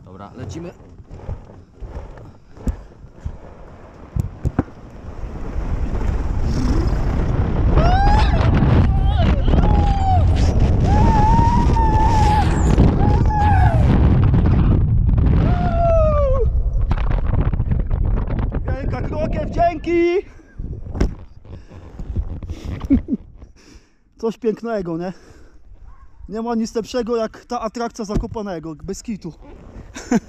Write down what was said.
Dobra, lecimy. Wielka Krokiew, dzięki! Coś pięknego, nie? Nie ma nic lepszego jak ta atrakcja Zakopanego, bez kitu.